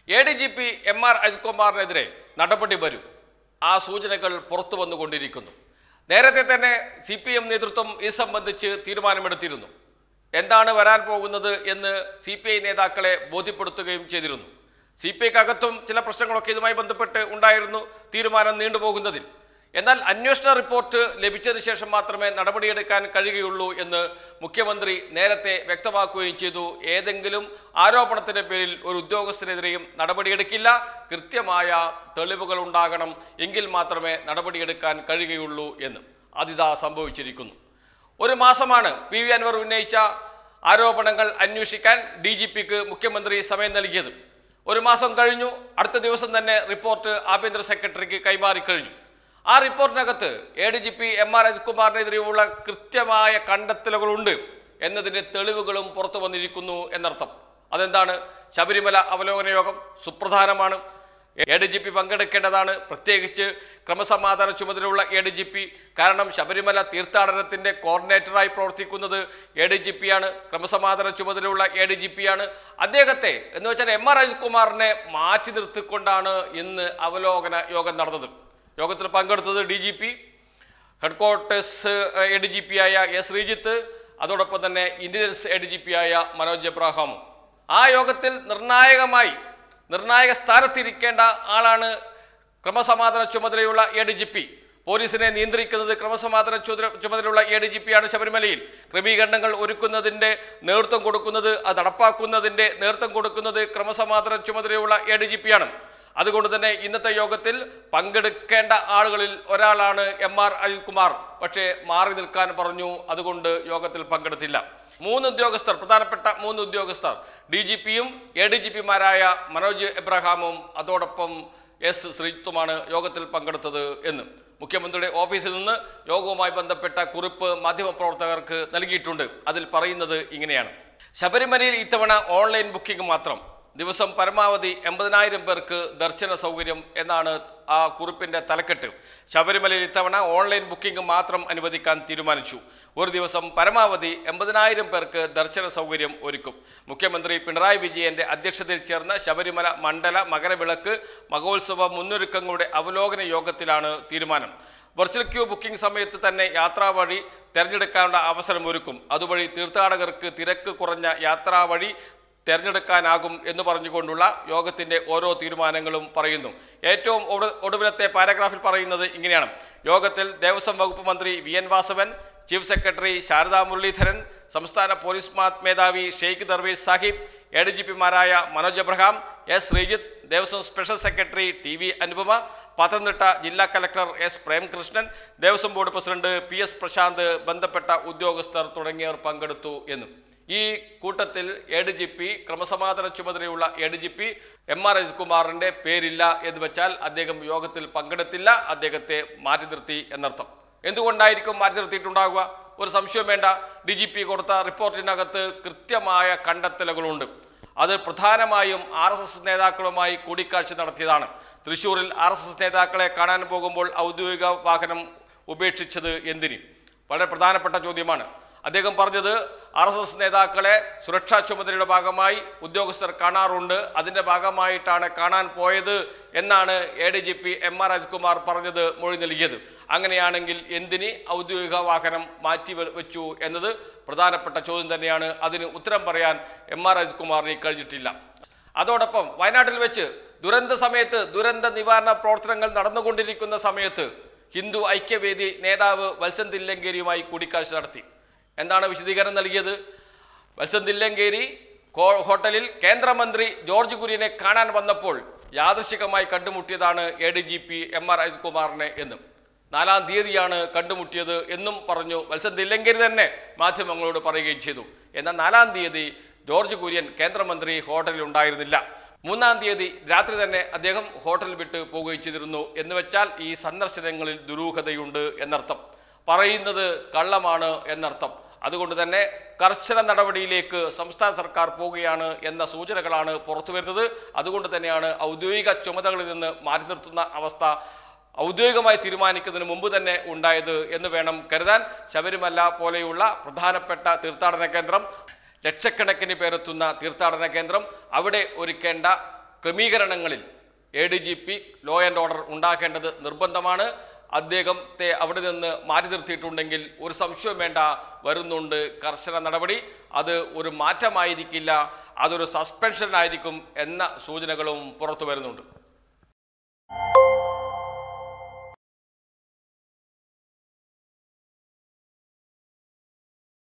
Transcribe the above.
ADGP MR അജിത്കുമാറിനെതിരെ നടപടി വരും. ആ സൂചനകൾ പുറത്തു വന്നുകൊണ്ടിരിക്കുന്നു. നേരത്തെ തന്നെ CPM നേതൃത്വം ഈ സംബന്ധിച്ച് തീരുമാനമെടുത്തിരുന്നു. എന്താണ് വരാൻ പോകുന്നത് എന്ന് CPI നേതാക്കളെ ബോധ്യപ്പെടുത്തുകയും ചെയ്തിരുന്നു. CPIക്കകത്തും ചില പ്രശ്നങ്ങളൊക്കെ ഇതുമായി ബന്ധപ്പെട്ട് ഉണ്ടായിരുന്നു, തീരുമാനം നീണ്ടുപോകുന്നതിൽ. എന്നാൽ അന്വേഷണ റിപ്പോർട്ട് ലഭിച്ചതിന് ശേഷം മാത്രമേ നടപടിയെടുക്കാൻ കഴിയുകയുള്ളൂ എന്ന് മുഖ്യമന്ത്രി നേരത്തെ വ്യക്തമാക്കുകയും ചെയ്തു. ഏതെങ്കിലും ആരോപണത്തിന്റെ പേരിൽ ഒരു ഉദ്യോഗസ്ഥനെതിരെയും നടപടിയെടുക്കില്ല, കൃത്യമായ തെളിവുകൾ ഉണ്ടാകണം, എങ്കിൽ മാത്രമേ നടപടിയെടുക്കാൻ കഴിയുകയുള്ളൂ എന്ന്. അതിതാ സംഭവിച്ചിരിക്കുന്നു. ഒരു മാസമാണ് PV അൻവർ ഉന്നയിച്ച ആരോപണങ്ങൾ അന്വേഷിക്കാൻ DGPക്ക് മുഖ്യമന്ത്രി സമയം നൽകിയത്. ഒരു മാസം കഴിഞ്ഞു. അടുത്ത ദിവസം തന്നെ റിപ്പോർട്ട് ആഭ്യന്തര സെക്രട്ടറിക്ക് കൈമാറിക്കഴിഞ്ഞു. ആ റിപ്പോർട്ടിനകത്ത് ADGP MR അജിത്കുമാറിനെതിരെയുള്ള കൃത്യമായ കണ്ടെത്തലുകളുണ്ട് എന്നതിൻ്റെ തെളിവുകളും പുറത്തു വന്നിരിക്കുന്നു എന്നർത്ഥം. അതെന്താണ്? ശബരിമല അവലോകന യോഗം സുപ്രധാനമാണ്, ADGP പങ്കെടുക്കേണ്ടതാണ്, പ്രത്യേകിച്ച് ക്രമസമാധാന ചുമതലയുള്ള ADGP. കാരണം ശബരിമല തീർത്ഥാടനത്തിൻ്റെ കോർഡിനേറ്ററായി പ്രവർത്തിക്കുന്നത് ADGP-യാണ്, ക്രമസമാധാന ചുമതലയുള്ള ADGP-യാണ്. അദ്ദേഹത്തെ എന്ന് വെച്ചാൽ MR അജിത്കുമാറിനെ മാറ്റി നിർത്തിക്കൊണ്ടാണ് ഇന്ന് അവലോകന യോഗം നടന്നത്. യോഗത്തിൽ പങ്കെടുത്തത് DGP, ഹെഡ്ക്വാർട്ടേഴ്സ് ADGP-ആയ S. ശ്രീജിത്ത്, അതോടൊപ്പം തന്നെ ഇന്റലിജൻസ് ADGP-ആയ മനോജ് എബ്രഹാമും. ആ യോഗത്തിൽ നിർണായക സ്ഥാനത്തിരിക്കേണ്ട ആളാണ് ക്രമസമാധാന ചുമതലയുള്ള ADGP. പോലീസിനെ നിയന്ത്രിക്കുന്നത് ക്രമസമാധാന ചുമതലയുള്ള ADGP-യാണ്. ശബരിമലയിൽ ക്രമീകരണങ്ങൾ ഒരുക്കുന്നതിൻ്റെ നേതൃത്വം കൊടുക്കുന്നത്, അത് നടപ്പാക്കുന്നതിൻ്റെ നേതൃത്വം കൊടുക്കുന്നത് ക്രമസമാധാന ചുമതലയുള്ള ADGP-യാണ്. അതുകൊണ്ട് തന്നെ ഇന്നത്തെ യോഗത്തിൽ പങ്കെടുക്കേണ്ട ആളുകളിൽ ഒരാളാണ് MR അജിത്കുമാർ. പക്ഷേ മാറി നിൽക്കാൻ പറഞ്ഞു, അതുകൊണ്ട് യോഗത്തിൽ പങ്കെടുത്തില്ല. പ്രധാനപ്പെട്ട മൂന്ന് ഉദ്യോഗസ്ഥർ DGP-യും ADGP-മാരായ മനോജ് എബ്രഹാമും അതോടൊപ്പം S. ശ്രീജിത്തുമാണ് യോഗത്തിൽ പങ്കെടുത്തത് എന്ന് മുഖ്യമന്ത്രിയുടെ ഓഫീസിൽ നിന്ന് യോഗവുമായി ബന്ധപ്പെട്ട കുറിപ്പ് മാധ്യമപ്രവർത്തകർക്ക് നൽകിയിട്ടുണ്ട്. അതിൽ പറയുന്നത് ഇങ്ങനെയാണ്: ശബരിമലയിൽ ഇത്തവണ ഓൺലൈൻ ബുക്കിംഗ് മാത്രം, ദിവസം പരമാവധി 80,000 പേർക്ക് ദർശന സൗകര്യം എന്നാണ് ആ കുറിപ്പിന്റെ തലക്കെട്ട്. ശബരിമലയിൽ ഇത്തവണ ഓൺലൈൻ ബുക്കിംഗ് മാത്രം അനുവദിക്കാൻ തീരുമാനിച്ചു. ഒരു ദിവസം പരമാവധി 80,000 പേർക്ക് ദർശന സൗകര്യം ഒരുക്കും. മുഖ്യമന്ത്രി പിണറായി വിജയന്റെ അധ്യക്ഷതയിൽ ചേർന്ന ശബരിമല മണ്ഡല മകരവിളക്ക് മഹോത്സവ മുന്നൊരുക്കങ്ങളുടെ അവലോകന യോഗത്തിലാണ് തീരുമാനം. വെർച്വൽ ക്യൂ ബുക്കിംഗ് സമയത്ത് തന്നെ യാത്രാവഴി തിരഞ്ഞെടുക്കാനുള്ള അവസരം ഒരുക്കും. അതുവഴി തീർത്ഥാടകർക്ക് തിരക്ക് കുറഞ്ഞ യാത്രാവഴി തിരഞ്ഞെടുക്കാനാകും എന്ന് പറഞ്ഞുകൊണ്ടുള്ള യോഗത്തിൻ്റെ ഓരോ തീരുമാനങ്ങളും പറയുന്നു. ഏറ്റവും ഒടുവിലത്തെ പാരഗ്രാഫിൽ പറയുന്നത് ഇങ്ങനെയാണ്: യോഗത്തിൽ ദേവസ്വം വകുപ്പ് മന്ത്രി VN Vasavan, chief secretary Sarada Muraleedharan, സംസ്ഥാന പോലീസ് മേധാവി ഷെയ്ഖ് ദർവേസ് സാഹിബ്, ADGP-മാരായ Manoj Abraham, S. Sreejith, Devaswom special secretary TV Anupama, Pathanamthitta ജില്ലാ collector S. Premkrishnan, Devaswom board president PS. Prasanth, ബന്ധപ്പെട്ട ഉദ്യോഗസ്ഥർ തുടങ്ങിയവർ പങ്കെടുത്തു എന്നും. ഈ കൂട്ടത്തിൽ ADGP, ക്രമസമാധാന ചുമതലയുള്ള ADGP MR അജിത്കുമാറിന്റെ പേരില്ല എന്ന് വെച്ചാൽ അദ്ദേഹം യോഗത്തിൽ പങ്കെടുത്തില്ല, അദ്ദേഹത്തെ മാറ്റി നിർത്തി എന്നർത്ഥം. എന്തുകൊണ്ടായിരിക്കും മാറ്റി നിർത്തിയിട്ടുണ്ടാകുക? ഒരു സംശയം വേണ്ട. DGP കൊടുത്ത റിപ്പോർട്ടിനകത്ത് കൃത്യമായ കണ്ടെത്തലുകളുണ്ട്. അത് പ്രധാനമായും RSS നേതാക്കളുമായി കൂടിക്കാഴ്ച നടത്തിയതാണ്. തൃശ്ശൂരിൽ RSS നേതാക്കളെ കാണാൻ പോകുമ്പോൾ ഔദ്യോഗിക വാഹനം ഉപേക്ഷിച്ചത് എന്തിന്? വളരെ പ്രധാനപ്പെട്ട ചോദ്യമാണ്. അദ്ദേഹം പറഞ്ഞത് RSS നേതാക്കളെ സുരക്ഷാ ചുമതലയുടെ ഭാഗമായി ഉദ്യോഗസ്ഥർ കാണാറുണ്ട്, അതിൻ്റെ ഭാഗമായിട്ടാണ് കാണാൻ പോയത് എന്നാണ് ADGP MR അജിത്കുമാർ പറഞ്ഞത്, മൊഴി നൽകിയത്. അങ്ങനെയാണെങ്കിൽ എന്തിന് ഔദ്യോഗിക വാഹനം മാറ്റി വെച്ചു എന്നത് പ്രധാനപ്പെട്ട ചോദ്യം തന്നെയാണ്. അതിന് ഉത്തരം പറയാൻ MR അജിത്കുമാറിന് കഴിഞ്ഞിട്ടില്ല. അതോടൊപ്പം വയനാട്ടിൽ വെച്ച് ദുരന്ത സമയത്ത്, ദുരന്ത നിവാരണ പ്രവർത്തനങ്ങൾ നടന്നുകൊണ്ടിരിക്കുന്ന സമയത്ത് ഹിന്ദു ഐക്യവേദി നേതാവ് വത്സൻ തില്ലങ്കേരിയുമായി കൂടിക്കാഴ്ച നടത്തി. എന്താണ് വിശദീകരണം നൽകിയത്? വത്സൻ തില്ലങ്കേരി ഹോട്ടലിൽ കേന്ദ്രമന്ത്രി ജോർജ് കുര്യനെ കാണാൻ വന്നപ്പോൾ യാദൃശ്ചികമായി കണ്ടുമുട്ടിയതാണ് ADGP MR അജിത്കുമാറിനെ എന്നും 4-ാം തീയതിയാണ് കണ്ടുമുട്ടിയത് എന്നും പറഞ്ഞു വത്സൻ തില്ലങ്കേരി തന്നെ മാധ്യമങ്ങളോട് പറയുകയും ചെയ്തു. എന്നാൽ 4-ാം തീയതി ജോർജ് കുര്യൻ കേന്ദ്രമന്ത്രി ഹോട്ടലിൽ ഉണ്ടായിരുന്നില്ല. 3-ാം തീയതി രാത്രി തന്നെ അദ്ദേഹം ഹോട്ടൽ വിട്ട് പോവുകയും ചെയ്തിരുന്നു. എന്ന് വെച്ചാൽ ഈ സന്ദർശനങ്ങളിൽ ദുരൂഹതയുണ്ട് എന്നർത്ഥം, പറയുന്നത് കള്ളമാണ് എന്നർത്ഥം. അതുകൊണ്ട് തന്നെ കർശന നടപടിയിലേക്ക് സംസ്ഥാന സർക്കാർ പോവുകയാണ് എന്ന സൂചനകളാണ് പുറത്തു വരുന്നത്. അതുകൊണ്ട് തന്നെയാണ് ഔദ്യോഗിക ചുമതലകളിൽ നിന്ന് മാറ്റി നിർത്തുന്ന അവസ്ഥ ഔദ്യോഗികമായി തീരുമാനിക്കുന്നതിന് മുമ്പ് തന്നെ ഉണ്ടായത് എന്ന് വേണം കരുതാൻ. ശബരിമല പോലെയുള്ള പ്രധാനപ്പെട്ട തീർത്ഥാടന കേന്ദ്രം, ലക്ഷക്കണക്കിന് പേരെത്തുന്ന തീർത്ഥാടന കേന്ദ്രം, അവിടെ ഒരുക്കേണ്ട ക്രമീകരണങ്ങളിൽ ADGP ലോ ആൻഡ് ഓർഡർ ഉണ്ടാക്കേണ്ടത് നിർബന്ധമാണ്. അദ്ദേഹത്തെ അവിടെ നിന്ന് മാറ്റി നിർത്തിയിട്ടുണ്ടെങ്കിൽ ഒരു സംശയവും വേണ്ട, വരുന്നുണ്ട് കർശന നടപടി. അത് ഒരു മാറ്റമായിരിക്കില്ല, അതൊരു സസ്പെൻഷൻ ആയിരിക്കും എന്ന സൂചനകളും പുറത്തു വരുന്നുണ്ട്.